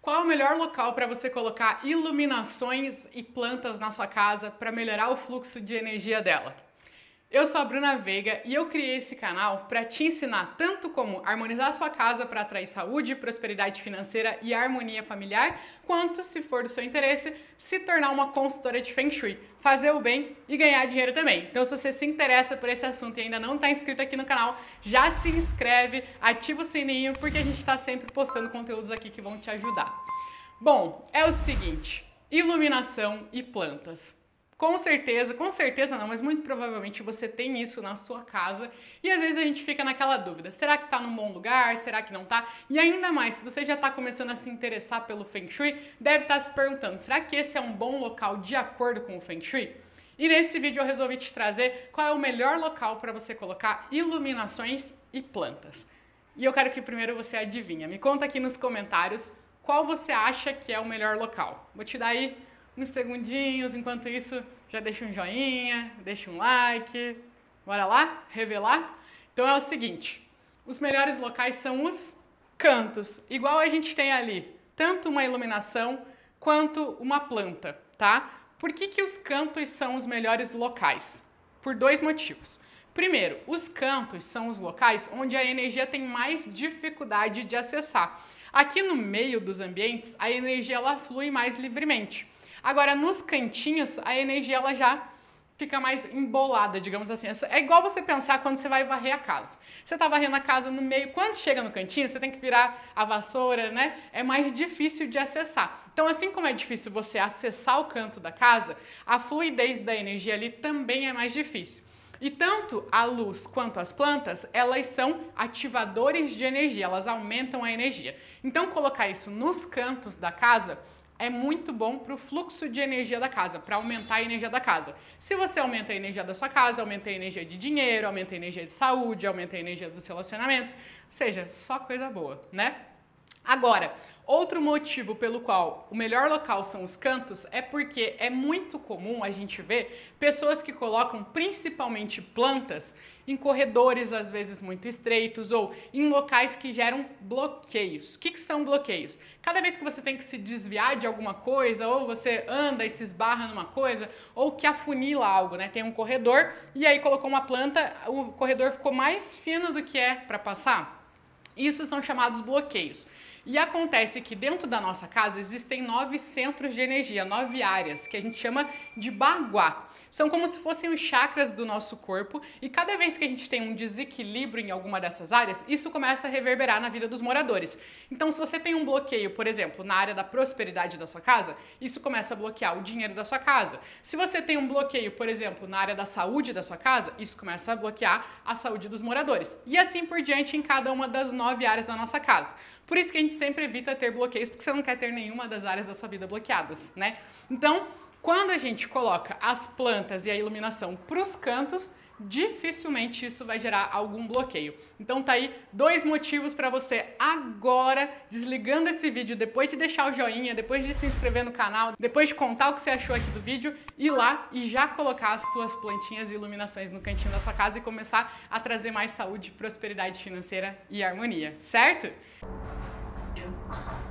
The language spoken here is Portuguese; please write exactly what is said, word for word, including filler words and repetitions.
Qual é o melhor local para você colocar iluminações e plantas na sua casa para melhorar o fluxo de energia dela? Eu sou a Bruna Veiga e eu criei esse canal para te ensinar tanto como harmonizar a sua casa para atrair saúde, prosperidade financeira e harmonia familiar, quanto, se for do seu interesse, se tornar uma consultora de Feng Shui, fazer o bem e ganhar dinheiro também. Então, se você se interessa por esse assunto e ainda não está inscrito aqui no canal, já se inscreve, ativa o sininho, porque a gente está sempre postando conteúdos aqui que vão te ajudar. Bom, é o seguinte, iluminação e plantas. Com certeza, com certeza não, mas muito provavelmente você tem isso na sua casa e às vezes a gente fica naquela dúvida, será que tá num bom lugar, será que não tá? E ainda mais, se você já tá começando a se interessar pelo Feng Shui, deve estar se perguntando, será que esse é um bom local de acordo com o Feng Shui? E nesse vídeo eu resolvi te trazer qual é o melhor local para você colocar iluminações e plantas. E eu quero que primeiro você adivinha, me conta aqui nos comentários qual você acha que é o melhor local. Vou te dar aí uns segundinhos, enquanto isso já deixa um joinha, deixa um like, bora lá, revelar? Então é o seguinte, os melhores locais são os cantos, igual a gente tem ali, tanto uma iluminação quanto uma planta, tá? Por que que os cantos são os melhores locais? Por dois motivos. Primeiro, os cantos são os locais onde a energia tem mais dificuldade de acessar. Aqui no meio dos ambientes, a energia ela flui mais livremente. Agora, nos cantinhos, a energia ela já fica mais embolada, digamos assim. É igual você pensar quando você vai varrer a casa. Você está varrendo a casa no meio, quando chega no cantinho, você tem que virar a vassoura, né? É mais difícil de acessar. Então, assim como é difícil você acessar o canto da casa, a fluidez da energia ali também é mais difícil. E tanto a luz quanto as plantas, elas são ativadores de energia, elas aumentam a energia. Então, colocar isso nos cantos da casa é muito bom para o fluxo de energia da casa, para aumentar a energia da casa. Se você aumenta a energia da sua casa, aumenta a energia de dinheiro, aumenta a energia de saúde, aumenta a energia dos relacionamentos, ou seja, só coisa boa, né? Agora, outro motivo pelo qual o melhor local são os cantos é porque é muito comum a gente ver pessoas que colocam principalmente plantas em corredores às vezes muito estreitos ou em locais que geram bloqueios. O que que são bloqueios? Cada vez que você tem que se desviar de alguma coisa, ou você anda e se esbarra numa coisa, ou que afunila algo, né? Tem um corredor e aí colocou uma planta, o corredor ficou mais fino do que é para passar. Isso são chamados bloqueios. E acontece que dentro da nossa casa existem nove centros de energia, nove áreas, que a gente chama de baguá. São como se fossem os chakras do nosso corpo e cada vez que a gente tem um desequilíbrio em alguma dessas áreas, isso começa a reverberar na vida dos moradores. Então, se você tem um bloqueio, por exemplo, na área da prosperidade da sua casa, isso começa a bloquear o dinheiro da sua casa. Se você tem um bloqueio, por exemplo, na área da saúde da sua casa, isso começa a bloquear a saúde dos moradores. E assim por diante em cada uma das nove áreas da nossa casa. Por isso que a gente sempre evita ter bloqueios, porque você não quer ter nenhuma das áreas da sua vida bloqueadas, né? Então, quando a gente coloca as plantas e a iluminação para os cantos, dificilmente isso vai gerar algum bloqueio. Então tá aí dois motivos para você agora, desligando esse vídeo, depois de deixar o joinha, depois de se inscrever no canal, depois de contar o que você achou aqui do vídeo, ir lá e já colocar as tuas plantinhas e iluminações no cantinho da sua casa e começar a trazer mais saúde, prosperidade financeira e harmonia, certo?